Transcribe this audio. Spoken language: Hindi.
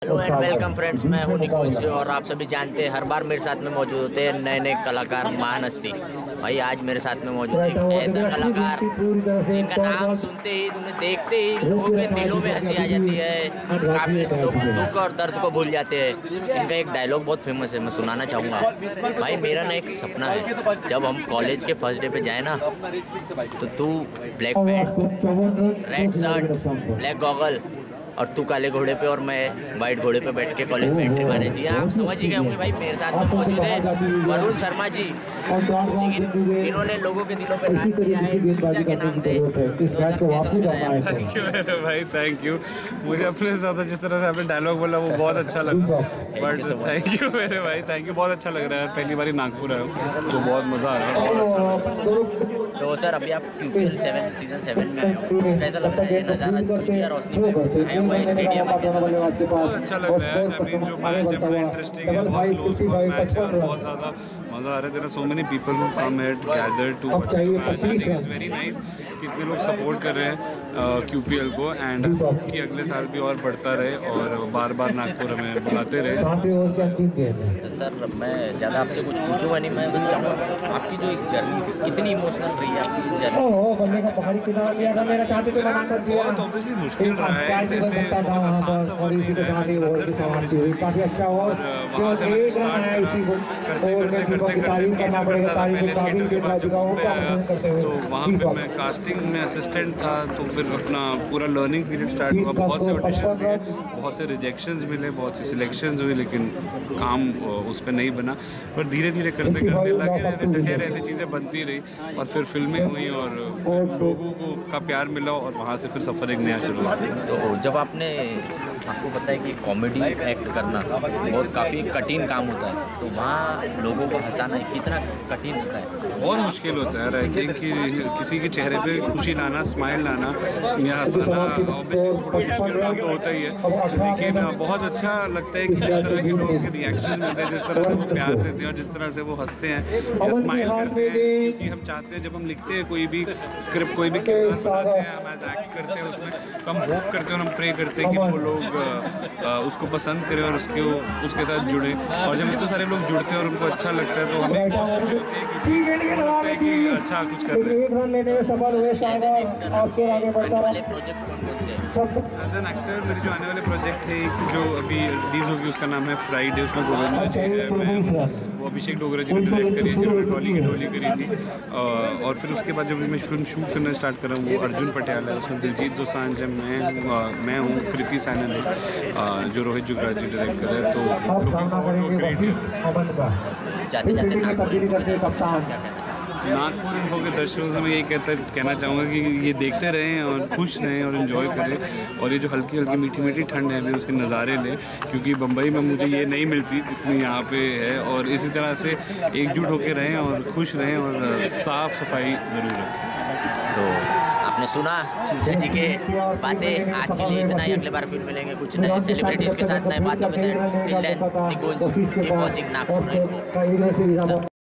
हेलो एंड वेलकम फ्रेंड्स, मैं हूं निकुंज और आप सभी जानते हैं हर बार मेरे साथ में मौजूद होते हैं नए नए कलाकार, महान हस्ती। भाई आज मेरे साथ में मौजूद है एक ऐसा कलाकार जिनका नाम सुनते ही, तुम्हें देखते ही लोगों के दिलों में हंसी आ जाती है, काफ़ी लोग दुख और दर्द को भूल जाते हैं। इनका एक डायलॉग बहुत फेमस है, मैं सुनाना चाहूँगा। भाई मेरा ना एक सपना है, जब हम कॉलेज के फर्स्ट डे पे जाए ना तो तू black pant, red shirt, black goggle और तू काले घोड़े पे और मैं वाइट घोड़े पे बैठ के कॉलेज में एंट्री मारे। जी हाँ, आप समझ ही गए होंगे। भाई मेरे साथ में मौजूद है वरुण शर्मा जी, लेकिन इन्होंने लोगों के दिलों पे राज किया है चूचा के नाम से। तो सर कैसा लग रहा है आपको? थैंक यू भाई, थैंक यू। मुझे अपने साथ जिस तरह से आपने डायलॉग बोला वो बहुत अच्छा लगा। बट थैंक यू मेरे भाई, थैंक यू। बहुत अच्छा लग रहा है, पहली बार नागपुर आया हूँ तो बहुत मज़ा आ रहा है, बहुत अच्छा लग रहा है। तो सर अभी आप QPL 7 सीजन 7 में आए हो, कैसा लग रहा है नज़ारा दूधी और रोशनी में आए हो स्टेडियम में? कैसा बहुत अच्छा लग रहा है। आई मीन जो मैच है बड़ा इंटरेस्टिंग है, बहुत क्लोज मैच है और बहुत ज़्यादा मज़ा आ रहा है। There are so many people who come here gather to watch the match. I think it's very nice कि इतने लोग सपोर्ट कर रहे हैं QPL को, एंड होप कि अगले साल भी और बढ़ता रहे और बार बार नागपुर में बुलाते रहे। सर मैं ज़्यादा आपसे कुछ पूछूंगा नहीं, मैं बस चाहूँगा आपकी जो एक जर्नी कितनी इमोशनल रही है आपकी जर्नी? बहुत ऑब्वियसली मुश्किल रहा है, जैसे बहुत आसान सफर नहीं रहा है। जलंधर से ओरिजिनली और वहाँ से मैंने स्टार्ट करा, करते थिएटर करता था पहले। थिएटर के बाद जब मुंबई आया तो वहाँ पे मैं कास्टिंग में असिस्टेंट था, तो फिर अपना पूरा लर्निंग पीरियड स्टार्ट हुआ। बहुत से ऑडिशंस दिए, बहुत से रिजेक्शंस मिले, बहुत सी सिलेक्शंस हुई, लेकिन काम उस पर नहीं बना। पर धीरे धीरे करते करते लगे रहते, डटे रहते, चीज़ें बनती रही और फिर फिल्में हुई और फिर लोगों को का प्यार मिला और वहाँ से फिर सफ़र एक नया शुरू हुआ। तो जब आपको पता है कि कॉमेडी एक्ट करना बहुत काफ़ी कठिन काम होता है, तो वहाँ लोगों को हंसाना कितना कठिन होता है? बहुत मुश्किल होता है। आई थिंक कि किसी के चेहरे पे खुशी लाना, स्माइल लाना या हंसाना ऑब्वियसली थोड़ा मुश्किल काम तो होता ही है, लेकिन बहुत अच्छा लगता है कि जिस तरह के लोगों के रिएक्शन मिलते हैं, जिस तरह से वो प्यार देते हैं और जिस तरह से वो हंसते हैं या स्माइल करते हैं। क्योंकि हम चाहते हैं जब हम लिखते हैं कोई भी स्क्रिप्ट, कोई भी किरदार बनाते हैं, हम एज एक्ट करते हैं उसमें, तो हम होप करते हैं और हम प्रे करते हैं कि वो लोग उसको पसंद करें और उसके साथ जुड़े। और जब इतने सारे लोग जुड़ते हैं और उनको अच्छा लगता है तो हमें बहुत खुशी होती है कि वो लगता है कि अच्छा कुछ कर रहे हैं। एज एन एक्टर मेरे जो आने वाले प्रोजेक्ट है, एक जो अभी रिलीज होगी उसका नाम है फ्राइडे, उसमें गोविंदा जी है, मैं वो अभिषेक डोगरा जी ने डायरेक्ट करी है, जिन्होंने डॉली की डोली करी थी। और फिर उसके बाद जब मैं फिल्म शूट करना स्टार्ट कर रहा हूँ वो अर्जुन पटियाला है, उसमें दिलजीत दोसांझ है, मैं हूँ, कृति सैनन है जो रोहित जुगराज जी डायरेक्ट कर रहे हैं। तो looking forward to great year. जाते जाते नागपुर इन्फो के दर्शकों से मैं यही कहना चाहूँगा कि ये देखते रहें और खुश रहें और इन्जॉय करें, और ये जो हल्की हल्की मीठी मीठी ठंड है अभी उसके नज़ारे लें, क्योंकि बम्बई में मुझे ये नहीं मिलती जितनी यहाँ पे है। और इसी तरह से एकजुट होकर रहें और खुश रहें और साफ़ सफाई ज़रूर रखें। तो आपने सुना चूचा जी के बातें। आज के लिए इतना ही, अगले बार फिर मिलेंगे कुछ नए सेलिब्रिटीज़ के साथ नए बातें बताएं। Till then Nikunj, keep watching Nagpur info.